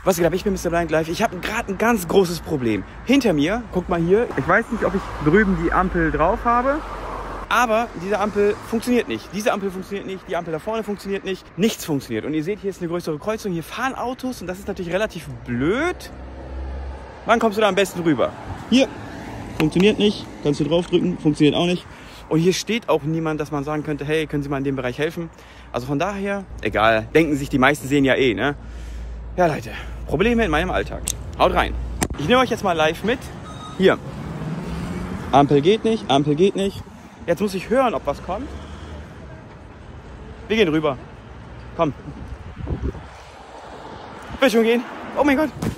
Was geht ab? Ich bin Mr. Blind Live. Ich habe gerade ein ganz großes Problem. Hinter mir, guck mal hier, ich weiß nicht, ob ich drüben die Ampel drauf habe, aber diese Ampel funktioniert nicht. Diese Ampel funktioniert nicht, die Ampel da vorne funktioniert nicht. Nichts funktioniert. Und ihr seht, hier ist eine größere Kreuzung, hier fahren Autos und das ist natürlich relativ blöd. Wann kommst du da am besten rüber? Hier, funktioniert nicht, kannst du draufdrücken, funktioniert auch nicht. Und hier steht auch niemand, dass man sagen könnte, hey, können Sie mal in dem Bereich helfen? Also von daher, egal, denken sich die meisten sehen ja eh, ne? Ja, Leute, Probleme in meinem Alltag. Haut rein. Ich nehme euch jetzt mal live mit. Hier. Ampel geht nicht, Ampel geht nicht. Jetzt muss ich hören, ob was kommt. Wir gehen rüber. Komm. Will schon gehen? Oh mein Gott.